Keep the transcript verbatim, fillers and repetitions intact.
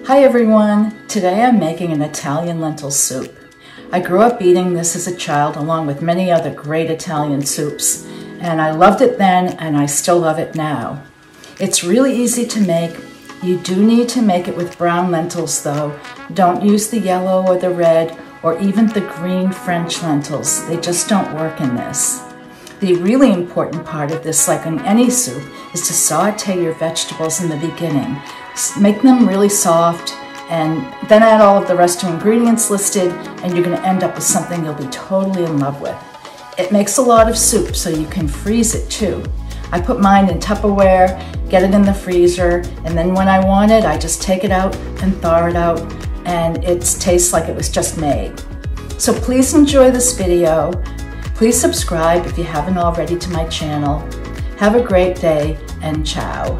Hi everyone! Today I'm making an Italian lentil soup. I grew up eating this as a child along with many other great Italian soups, and I loved it then and I still love it now. It's really easy to make. You do need to make it with brown lentils though. Don't use the yellow or the red or even the green French lentils. They just don't work in this. The really important part of this, like in any soup, is to saute your vegetables in the beginning. Make them really soft and then add all of the rest of the ingredients listed and you're going to end up with something you'll be totally in love with. It makes a lot of soup so you can freeze it too. I put mine in Tupperware, get it in the freezer, and then when I want it, I just take it out and thaw it out and it tastes like it was just made. So please enjoy this video. Please subscribe if you haven't already to my channel. Have a great day and ciao.